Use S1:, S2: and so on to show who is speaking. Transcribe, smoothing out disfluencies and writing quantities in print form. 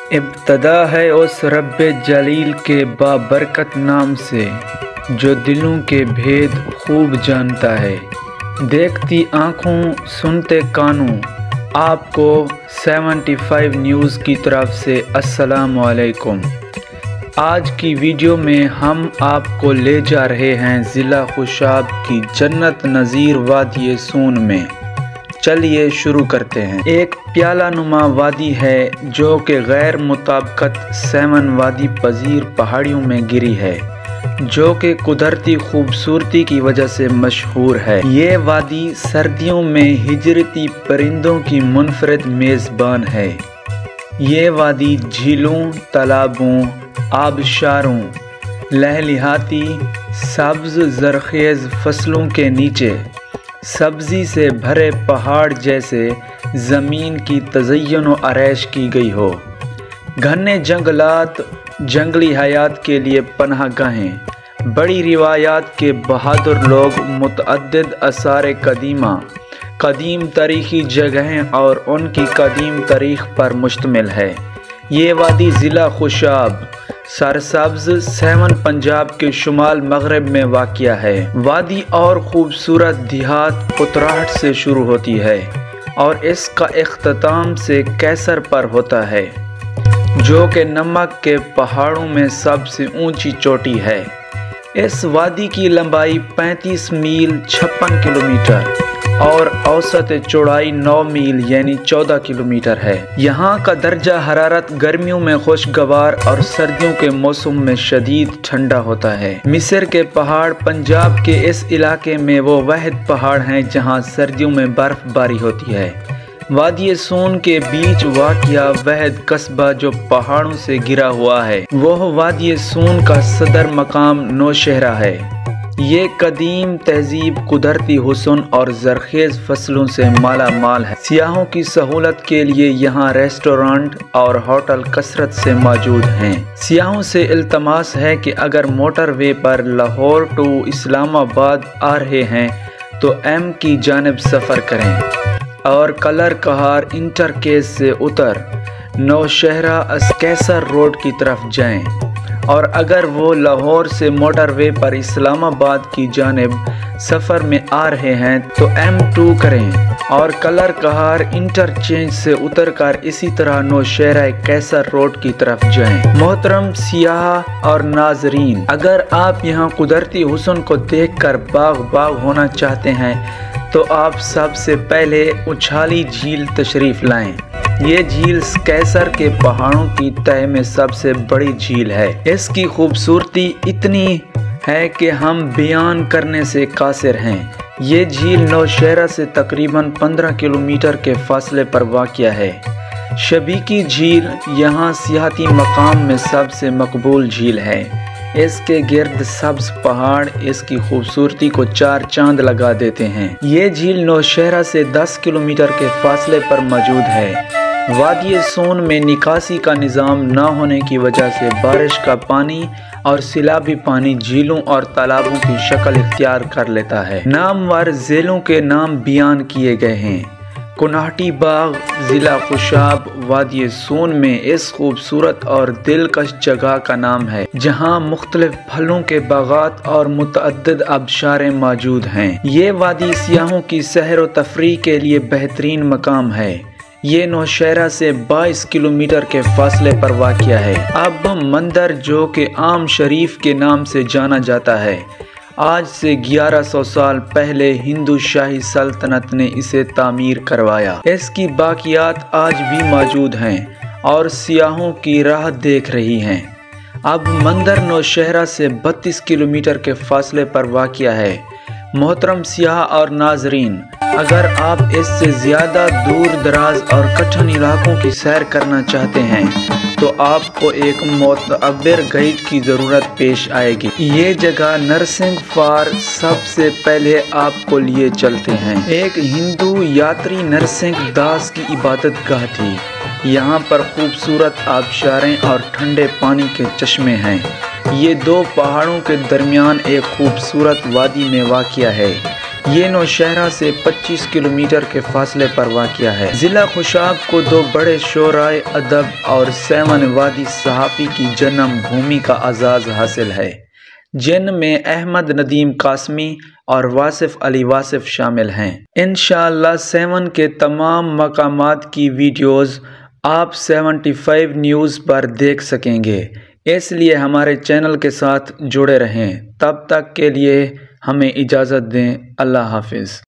S1: इब्तदा है उस रब्बे जलील के बाबरकत नाम से, जो दिलों के भेद खूब जानता है। देखती आँखों सुनते कानों, आपको 75 न्यूज़ की तरफ से अस्सलाम वालेकुम। आज की वीडियो में हम आपको ले जा रहे हैं ज़िला खुशाब की जन्नत नज़ीर वादी सून में। चलिए शुरू करते हैं। एक प्याला नुमा वादी है जो कि गैर मुताबिकत 7 वादी पजीर पहाड़ियों में गिरी है, जो कि कुदरती खूबसूरती की वजह से मशहूर है। ये वादी सर्दियों में हिजरती परिंदों की मुनफरद मेज़बान है। ये वादी झीलों, तालाबों, आबशारों, लहलिहाती सब्ज़ ज़रख़ेज़ फसलों के नीचे सब्ज़ी से भरे पहाड़ जैसे ज़मीन की तज़य्युन व आरैश की गई हो। घने जंगलात जंगली हयात के लिए पनाहगाहें, बड़ी रिवायात के बहादुर लोग, मुतअद्दिद आसार कदीमा, कदीम तारीख़ी जगहें और उनकी कदीम तारीख़ पर मुश्तमिल है। ये वादी ज़िला खुशाब सरसब्ज़ 7 पंजाब के शुमाल मगरब में वाक़िया है। वादी और ख़ूबसूरत देहात पुतराहट से शुरू होती है और इसका इख्तिताम से कैसर पर होता है, जो कि नमक के पहाड़ों में सबसे ऊंची चोटी है। इस वादी की लंबाई 35 मील 56 किलोमीटर और औसत चौड़ाई 9 मील यानी 14 किलोमीटर है। यहाँ का दर्जा हरारत गर्मियों में खुशगवार और सर्दियों के मौसम में शदीद ठंडा होता है। मिस्र के पहाड़ पंजाब के इस इलाके में वो वाहिद पहाड़ हैं जहाँ सर्दियों में बर्फबारी होती है। वादी सून के बीच वाक़िया वाहिद कस्बा जो पहाड़ों से घिरा हुआ है, वह वादी सून का सदर मकाम नौशहरा है। ये कदीम तहजीब कुदरती हुस्न और ज़रख़ेज़ फसलों से माला माल है। सियाहों की सहूलत के लिए यहाँ रेस्टोरेंट और होटल कसरत से मौजूद हैं। सियाहों से इल्तमास है कि अगर मोटरवे पर लाहौर टू इस्लामाबाद आ रहे हैं तो एम की जानिब सफ़र करें और कलर कहार इंटरकेस से उतर नौशहरा कैसर रोड की तरफ जाएं, और अगर वो लाहौर से मोटरवे पर इस्लामाबाद की जानिब सफ़र में आ रहे हैं तो M2 करें और कलर कहार इंटरचेंज से उतरकर इसी तरह नौशहरा कैसर रोड की तरफ जाएं। मोहतरम सियाह और नाजरीन, अगर आप यहाँ कुदरती हुस्न को देखकर बाग बाग होना चाहते हैं तो आप सबसे पहले उछाली झील तशरीफ़ लाएं। ये झील कैसर के पहाड़ों की तह में सबसे बड़ी झील है। इसकी खूबसूरती इतनी है कि हम बयान करने से कासिर हैं। ये झील नौशहरा से तकरीबन 15 किलोमीटर के फासले पर वाक़िया है। शबीकी झील यहाँ सियाहती मकाम में सबसे मकबूल झील है। इसके गिर्द सब्ज़ पहाड़ इसकी खूबसूरती को 4 चांद लगा देते हैं। ये झील नौशहरा से 10 किलोमीटर के फासले पर मौजूद है। वादी सून में निकासी का निज़ाम न होने की वजह से बारिश का पानी और सैलाबी पानी झीलों और तालाबों की शक्ल इख्तियार कर लेता है। नामवर ज़िलों के नाम बयान किए गए हैं। कुनाहटी बाग ज़िला खुशाब वादी सून में इस खूबसूरत और दिलकश जगह का नाम है, जहाँ मुख्तलिफ फलों के बागात और मुतअद्दिद आबशारें मौजूद हैं। ये वादी सियाहों की सैर व तफरीह के लिए बेहतरीन मकाम है। ये नौशहरा से 22 किलोमीटर के फासले पर वाक़िया है। अब मंदिर जो कि आम शरीफ के नाम से जाना जाता है, आज से 1100 साल पहले हिंदू शाही सल्तनत ने इसे तामीर करवाया। इसकी बाकियात आज भी मौजूद हैं और सियाहों की राह देख रही हैं। अब मंदिर नौशहरा से 32 किलोमीटर के फासले पर वाक़िया है। मोहतरम सियाह और नाजरीन, अगर आप इससे ज़्यादा दूर दराज और कठिन इलाकों की सैर करना चाहते हैं तो आपको एक मोतबर गाइड की ज़रूरत पेश आएगी। ये जगह नरसिंह फार सबसे पहले आपको लिए चलते हैं। एक हिंदू यात्री नरसिंह दास की इबादत गाह थी। यहाँ पर खूबसूरत आबशारें और ठंडे पानी के चश्मे हैं। ये 2 पहाड़ों के दरमियान एक खूबसूरत वादी में वाक़िया है। ये नौशहरा से 25 किलोमीटर के फासले पर वाक़या है। ज़िला खुशाब को दो बड़े शोराए अदब और 7 वादी सहाफ़ी की जन्म भूमि का आज़ाज़ हासिल है, जिनमें अहमद नदीम कासमी और वासिफ़ अली वासिफ़ शामिल हैं। इंशाअल्लाह 7 के तमाम मकामात की वीडियोज़ आप 75 न्यूज़ पर देख सकेंगे, इसलिए हमारे चैनल के साथ जुड़े रहें। तब तक के लिए हमें इजाज़त दें। अल्लाह हाफ़िज़।